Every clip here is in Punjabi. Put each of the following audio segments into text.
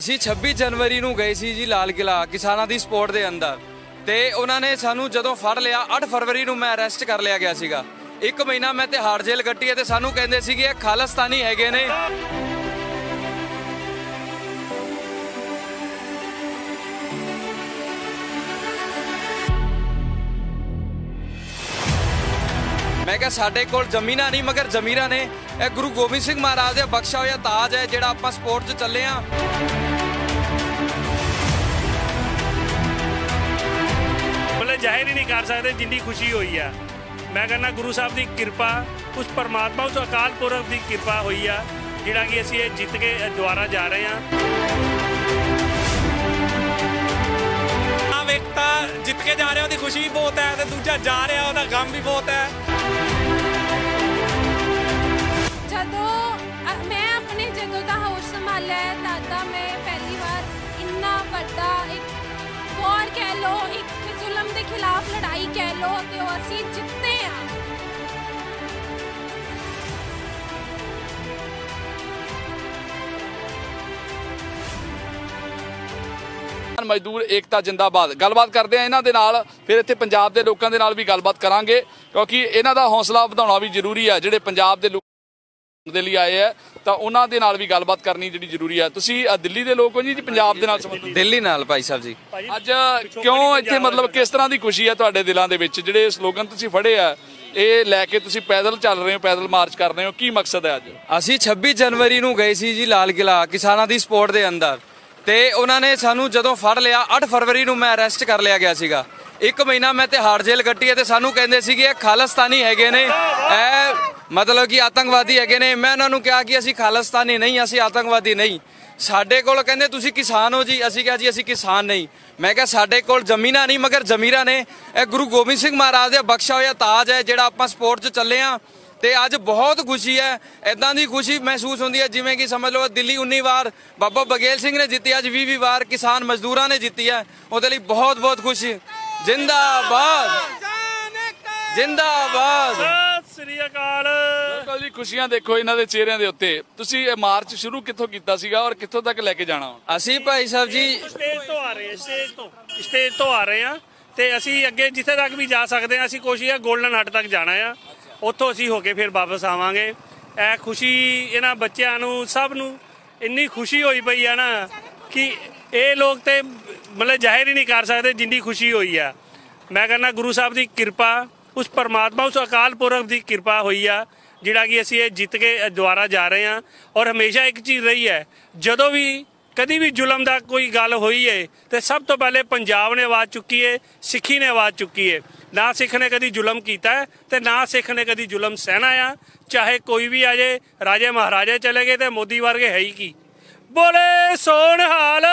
ਅਸੀਂ 26 ਜਨਵਰੀ ਨੂੰ ਗਏ ਸੀ ਜੀ ਲਾਲ ਕਿਲਾ ਕਿਸਾਨਾਂ ਦੀ ਸਪੋਰਟ ਦੇ ਅੰਦਰ ਤੇ ਉਹਨਾਂ ਨੇ ਸਾਨੂੰ ਜਦੋਂ ਫੜ ਲਿਆ 8 ਫਰਵਰੀ ਨੂੰ ਮੈਂ ਅਰੈਸਟ ਕਰ ਲਿਆ ਗਿਆ ਸੀਗਾ। 1 ਮਹੀਨਾ ਮੈਂ ਤਿਹਾੜ ਜੇਲ੍ਹ ਕੱਟੀ ਹੈ ਤੇ ਸਾਨੂੰ ਕਹਿੰਦੇ ਸੀਗੇ ਇਹ ਖਾਲਿਸਤਾਨੀ ਹੈਗੇ ਨੇ। मैं क्या साडे कोल जमीना नहीं मगर जमीरा ने यह गुरु गोबिंद सिंह महाराज का बख्शा होया ताज है जिहड़ा आपां स्पोर्ट च चले हाँ। बोले जाहिर ही नहीं कर सकते जिन्नी खुशी हुई है। मैं कहना गुरु साहब की कृपा उस परमात्मा उस अकाल पुरख की कृपा हुई है जिहड़ा कि असीं जित के द्वारा जा रहे हैं। एकता जित के जा रहे हो खुशी भी बहुत है तो दूजा जा रहा है गम भी बहुत है। मैं अपने जदों का होश संभालिया है दादा मैं पहली बार इन्ना बड़ा एक वॉर कह लो एक जुल्म के खिलाफ लड़ाई कह लो तो असीं जितते हैं। मजदूर एकता जिंदाबाद गलबात करते हैं इन्हां दे नाल फिर इत्थे पंजाब दे लोकां दे नाल भी गलबात करांगे क्योंकि इन्हां दा हौसला वधाउणा भी जरूरी है। जिहड़े पंजाब दे लोक दे लई आए है तां उन्हां दे नाल भी गलबात करनी जिहड़ी जरूरी है। तुसीं दिल्ली दे लोक हो जी पंजाब दे नाल संबंधित दिल्ली नाल भाई साहब जी अज क्यों इत्थे मतलब किस तरह की खुशी है तुहाडे दिलां दे विच जिहड़े स्लोगन तुसीं फड़े आ ਇਹ ਲੈ ਕੇ ਤੁਸੀਂ ਪੈਦਲ ਚੱਲ ਰਹੇ ਹੋ ਪੈਦਲ ਮਾਰਚ ਕਰ ਰਹੇ ਹੋ ਕੀ ਮਕਸਦ ਹੈ ਅੱਜ? ਅਸੀਂ 26 ਜਨਵਰੀ ਨੂੰ ਗਏ ਸੀ ਜੀ ਲਾਲ ਕਿਲਾ ਕਿਸਾਨਾਂ ਦੀ ਸਪੋਰਟ ਦੇ ਅੰਦਰ ਤੇ ਉਹਨਾਂ ਨੇ ਸਾਨੂੰ ਜਦੋਂ ਫੜ ਲਿਆ 8 ਫਰਵਰੀ ਨੂੰ ਮੈਂ ਅਰੈਸਟ ਕਰ ਲਿਆ ਗਿਆ ਸੀਗਾ। 1 ਮਹੀਨਾ ਮੈਂ ਤਿਹਾੜ ਜੇਲ੍ਹ ਕੱਟੀ ਹੈ ਤੇ ਸਾਨੂੰ ਕਹਿੰਦੇ ਸੀਗੇ ਇਹ ਖਾਲਿਸਤਾਨੀ ਹੈਗੇ ਨੇ ਇਹ मतलब कि आतंकवादी है ने। मैं उन्होंने कहा कि असी खालिस्तानी नहीं असी आतंकवादी नहीं। साडे कोल कहंदे तुसी किसान हो जी असी कहा जी असी किसान नहीं। मैं कहा साडे कोल जमीना नहीं मगर जमीरा ने यह गुरु गोबिंद सिंह महाराज का बख्शा होया ताज है जिहड़ा आपां स्पोर्ट च चले हाँ। तो अज बहुत खुशी है इदां दी खुशी महसूस होंदी है जिवें कि समझ लो दिल्ली 19 बार बाबा बघेल सिंह ने जीती अज 20 बार किसान मजदूरां ने जीती है। उहदे लई बहुत बहुत खुशी जिंदाबाद जिंदाबाद। बिल्कुल जी खुशियां देखो इन्हां दे चेहरिਆਂ ਦੇ ਉੱਤੇ। ਤੁਸੀਂ ਇਹ ਮਾਰਚ ਸ਼ੁਰੂ ਕਿੱਥੋਂ ਕੀਤਾ ਸੀਗਾ ਔਰ ਕਿੱਥੋਂ ਤੱਕ ਲੈ ਕੇ ਜਾਣਾ? ਅਸੀਂ ਭਾਈ ਸਾਹਿਬ ਜੀ ਸਟੇਜ ਤੋਂ ਆ ਰਹੇ ਹਾਂ ਤੇ ਅਸੀਂ ਅੱਗੇ ਜਿੱਥੇ ਤੱਕ ਵੀ ਜਾ ਸਕਦੇ ਹਾਂ। ਅਸੀਂ ਕੋਸ਼ਿਸ਼ ਹੈ ਗੋਲਡਨ ਹੱਟ ਤੱਕ ਜਾਣਾ ਆ ਉੱਥੋਂ ਅਸੀਂ ਹੋ ਕੇ ਫਿਰ ਵਾਪਸ ਆਵਾਂਗੇ। ਇਹ ਖੁਸ਼ੀ ਇਹਨਾਂ ਬੱਚਿਆਂ ਨੂੰ ਸਭ ਨੂੰ ਇੰਨੀ ਖੁਸ਼ੀ ਹੋਈ ਪਈ ਆ ਨਾ ਕਿ ਇਹ ਲੋਕ ਤੇ ਮਤਲਬ ਜ਼ਾਹਿਰ ਹੀ ਨਹੀਂ ਕਰ ਸਕਦੇ ਜਿੰਨੀ ਖੁਸ਼ੀ ਹੋਈ ਆ। ਮੈਂ ਕਹਿੰਦਾ ਗੁਰੂ ਸਾਹਿਬ ਦੀ ਕਿਰਪਾ उस परमात्मा उस अकाल पुरख की कृपा हुई है जिहड़ा कि असीं जित के द्वारा जा रहे हैं। और हमेशा एक चीज़ रही है जदों भी कभी भी जुल्म का कोई गल हुई है तो सब तो पहले पंजाब ने आवाज़ चुकी है सिखी ने आवाज़ चुकी है। ना सिख ने कभी जुल्म किया है तो ना सिख ने कभी जुल्म सहना आ। चाहे कोई भी आ जाए राजे महाराजे चले गए तो मोदी वर्गे है ही की बोले सोनहाल।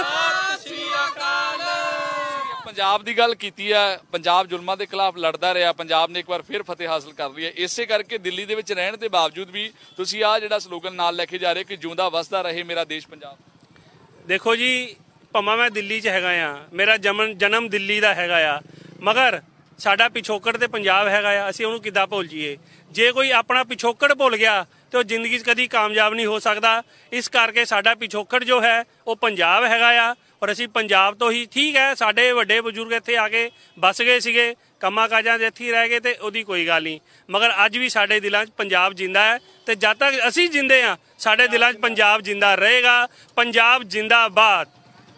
पंजाब की गल की है पंजाब जुल्मां के खिलाफ लड़ता रहा पंजाब ने एक बार फिर फतेह हासिल कर ली है। इसे करके दिल्ली दे विच रहण के बावजूद भी तुसीं आ जिहड़ा स्लोगन नाल लैके जा रहे कि जिउंदा वसदा रहे मेरा देश पंजाब। देखो जी भावें मैं दिल्ली च हैगा आ मेरा जन्म दिल्ली का हैगा आ मगर साडा पिछोकड़ तो पंजाब हैगा आ। असीं उहनूं किद्दां भुल जाइए? जे कोई अपना पिछोकड़ भुल गया तो जिंदगी कभी कामयाब नहीं हो सकता। इस करके साडा पिछोकड़ जो है वो पंजाब हैगा आ और असीं पंजाब तो ही ठीक है। साडे वड्डे बजुर्ग इत्थे आके बस गए सीगे कम्मां काजां दे इत्थे रह गए तो उहदी कोई गल नहीं मगर अज भी साडे दिलां च पंजाब जिंदा है तो जद तक असीं जिंदे हाँ साडे दिलां च पंजाब जिंदा रहेगा। पंजाब जिंदाबाद।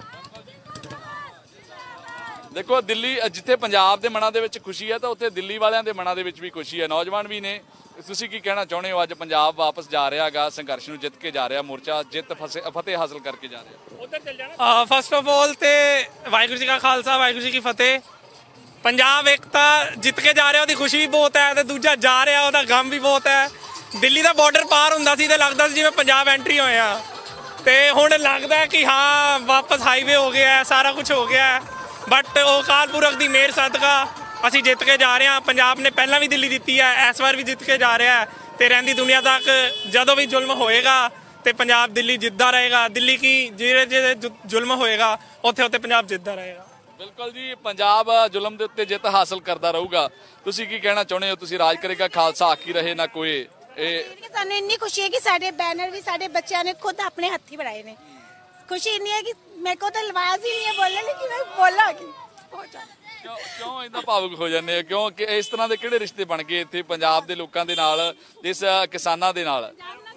देखो दिल्ली जिथे पंजाब के मनां दे विच खुशी है तो उत्थे दिल्ली वालियां दे मनां दे विच भी खुशी है। नौजवान भी ने ਤੁਸੀਂ ਕੀ ਕਹਿਣਾ ਚਾਹੁੰਦੇ ਹੋ? ਅੱਜ ਪੰਜਾਬ ਵਾਪਸ ਜਾ ਰਿਹਾ ਹੈਗਾ ਸੰਘਰਸ਼ ਨੂੰ ਜਿੱਤ ਕੇ ਜਾ ਰਿਹਾ ਮੋਰਚਾ ਜਿੱਤ ਫਤਿਹ ਹਾਸਲ ਕਰਕੇ ਜਾ ਰਿਹਾ। ਉਧਰ ਚੱਲ ਜਾਣਾ। ਫਸਟ ਆਫ ਆਲ ਤੇ ਵਾਹਿਗੁਰੂ ਜੀ ਕਾ ਖਾਲਸਾ ਵਾਹਿਗੁਰੂ ਜੀ ਕੀ ਫਤਿਹ। ਪੰਜਾਬ एकता ਜਿੱਤ ਕੇ ਜਾ ਰਿਹਾ ਉਹਦੀ ਖੁਸ਼ੀ ਵੀ ਬਹੁਤ ਹੈ ਤੇ ਦੂਜਾ ਜਾ ਰਿਹਾ ਉਹਦਾ ਗਮ ਵੀ ਬਹੁਤ ਹੈ। ਦਿੱਲੀ ਦਾ ਬਾਰਡਰ ਪਾਰ ਹੁੰਦਾ ਸੀ ਤੇ ਲੱਗਦਾ ਸੀ ਜਿਵੇਂ ਪੰਜਾਬ ਐਂਟਰੀ ਹੋਏ ਆ ਤੇ ਹੁਣ ਲੱਗਦਾ ਕਿ ਹਾਂ ਵਾਪਸ ਹਾਈਵੇ ਹੋ ਗਿਆ ਹੈ ਸਾਰਾ ਕੁਝ ਹੋ ਗਿਆ ਹੈ। ਬਟ ਉਹ ਅਕਾਲ ਪੁਰਖ ਦੀ ਮਿਹਰ ਸਦਕਾ ਅਸੀਂ ਜਿੱਤ ਕੇ ਜਾ ਰਹੇ ਹਾਂ। ਪੰਜਾਬ ਨੇ ਪਹਿਲਾਂ ਵੀ ਦਿੱਲੀ ਦਿੱਤੀ ਹੈ ਇਸ ਵਾਰ ਵੀ ਜਿੱਤ ਕੇ ਜਾ ਰਿਹਾ ਹੈ ਤੇ ਰਹਿੰਦੀ ਦੁਨੀਆ ਤੱਕ ਜਦੋਂ ਵੀ ਜ਼ੁਲਮ ਹੋਏਗਾ ਤੇ ਪੰਜਾਬ ਦਿੱਲੀ ਜਿੱਤਦਾ ਰਹੇਗਾ। ਦਿੱਲੀ ਕੀ ਜਿਹੜੇ ਜਿਹੜੇ ਜ਼ੁਲਮ ਹੋਏਗਾ ਉੱਥੇ ਉੱਥੇ ਪੰਜਾਬ ਜਿੱਤਦਾ ਰਹੇਗਾ। ਬਿਲਕੁਲ ਜੀ ਪੰਜਾਬ ਜ਼ੁਲਮ ਦੇ ਉੱਤੇ ਜਿੱਤ ਹਾਸਲ ਕਰਦਾ ਰਹੂਗਾ। ਤੁਸੀਂ ਕੀ ਕਹਿਣਾ ਚਾਹੁੰਦੇ ਹੋ? ਤੁਸੀਂ ਰਾਜ ਕਰੇਗਾ ਖਾਲਸਾ ਆਖੀ ਰਹੇ ਨਾ ਕੋਈ। ਸਾਨੂੰ ਇੰਨੀ ਖੁਸ਼ੀ ਹੈ ਕਿ ਸਾਡੇ ਬੈਨਰ ਵੀ ਸਾਡੇ ਬੱਚਿਆਂ ਨੇ ਖੁਦ ਆਪਣੇ ਹੱਥੀਂ ਬਣਾਏ ਨੇ खुशी नहीं है कि मेरे को तो आवाज ही नहीं है बोलने, लेकिन मैं बोला कि ਕਿਉਂ ਇੰਨਾ ਭਾਵੁਕ ਹੋ ਜਾਂਦੇ ਆ? ਕਿਉਂ ਕਿ ਇਸ ਤਰ੍ਹਾਂ ਦੇ ਕਿਹੜੇ ਰਿਸ਼ਤੇ ਬਣ ਗਏ ਇੱਥੇ ਪੰਜਾਬ ਦੇ ਲੋਕਾਂ ਦੇ ਨਾਲ, ਇਸ ਕਿਸਾਨਾਂ ਦੇ ਨਾਲ?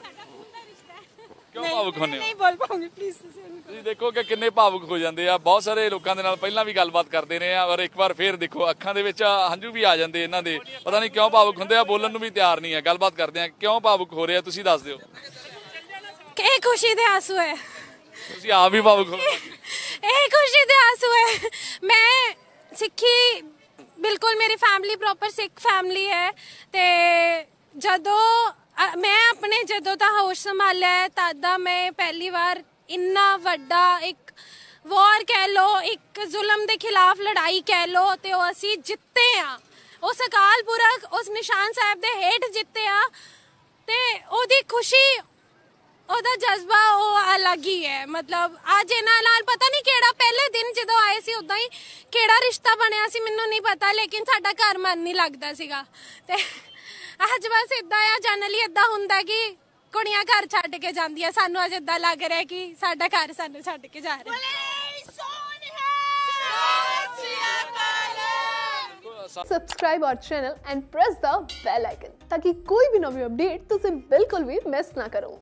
ਕਿਉਂ ਭਾਵੁਕ ਹੁੰਦੇ ਹੋ? नहीं बोल पाऊंगी प्लीज। ਤੁਸੀਂ ਦੇਖੋ ਕਿ ਕਿੰਨੇ ਭਾਵੁਕ ਹੋ ਜਾਂਦੇ ਆ। ਬਹੁਤ ਸਾਰੇ ਲੋਕਾਂ ਦੇ ਨਾਲ ਪਹਿਲਾਂ ਵੀ ਗੱਲਬਾਤ ਕਰਦੇ ਰਹੇ ਆ, ਔਰ ਇੱਕ ਵਾਰ ਫੇਰ ਦੇਖੋ ਅੱਖਾਂ ਦੇ ਵਿੱਚ ਹੰਝੂ ਵੀ ਆ ਜਾਂਦੇ ਇਹਨਾਂ ਦੇ। ਪਤਾ ਨਹੀਂ ਕਿਉਂ ਭਾਵੁਕ ਹੁੰਦੇ ਆ, ਬੋਲਣ ਨੂੰ ਵੀ ਤਿਆਰ ਨਹੀਂ ਹੈ। ਗੱਲਬਾਤ ਕਰਦੇ ਆ, ਕਿਉਂ ਭਾਵੁਕ ਹੋ ਰਹੇ ਆ, ਤੁਸੀਂ ਦੱਸ ਦਿਓ। ਇਹ ਖੁਸ਼ੀ ਦੇ ਆਂਸੂ ਹੈ, ਤੁਸੀਂ ਆਪ ਵੀ ਭਾਵੁਕ ਹੋ? ਇਹ ਖੁਸ਼ੀ ਦੇ ਆਂਸੂ ਹੈ। ਮੈਂ ਸਿੱਖੀ, ਬਿਲਕੁਲ ਮੇਰੀ ਫੈਮਿਲੀ ਪ੍ਰੋਪਰ ਸਿੱਖ ਫੈਮਿਲੀ ਹੈ, ਤੇ ਜਦੋਂ ਮੈਂ ਆਪਣੇ ਜਦੋਂ ਦਾ ਹੋਸ਼ ਸੰਭਾਲਿਆ ਤਦ ਦਾ ਮੈਂ ਪਹਿਲੀ ਵਾਰ ਇੰਨਾ ਵੱਡਾ ਇੱਕ ਵਾਰ ਕਹਿ ਲੋ, ਇੱਕ ਜ਼ੁਲਮ ਦੇ ਖਿਲਾਫ ਲੜਾਈ ਕਹਿ ਲੋ, ਤੇ ਉਹ ਅਸੀਂ ਜਿੱਤੇ ਆ। ਉਸ ਅਕਾਲ ਪੁਰਖ, ਉਸ ਨਿਸ਼ਾਨ ਸਾਹਿਬ ਦੇ ਹੇਠ ਜਿੱਤੇ ਆ, ਤੇ ਉਹਦੀ ਖੁਸ਼ੀ, ਉਹਦਾ ਜਜ਼ਬਾ ਉਹ ਅਲੱਗ ਹੀ ਹੈ। ਮਤਲਬ ਅੱਜ ਇਹਨਾਂ ਨਾਲ ਪਤਾ ਨਹੀਂ ਕਿਹੜਾ ਪਹਿਲੇ ਦਿਨ ਜਦੋਂ ਆਏ ਸੀ ਉਦਾਂ ਹੀ ਕਿਹੜਾ ਰਿਸ਼ਤਾ ਬਣਿਆ ਸੀ ਮੈਨੂੰ ਨਹੀਂ ਪਤਾ, ਲੇਕਿਨ ਸਾਡਾ ਘਰ ਮਨ ਨਹੀਂ ਲੱਗਦਾ ਸੀਗਾ। ਤੇ ਅੱਜ ਬਸ ਇਦਾਂ ਆ, ਜਨਰਲੀ ਇਦਾਂ ਹੁੰਦਾ ਕਿ ਕੁੜੀਆਂ ਘਰ ਛੱਡ ਕੇ ਜਾਂਦੀਆਂ, ਸਾਨੂੰ ਅੱਜ ਇਦਾਂ ਲੱਗ ਰਿਹਾ ਕਿ ਸਾਡਾ ਘਰ ਸਾਨੂੰ ਛੱਡ ਕੇ ਜਾ ਰਿਹਾ। Subscribe our channel and press the bell icon ताकि कोई भी नवी अपडेट तुझे बिल्कुल भी मिस ना करो।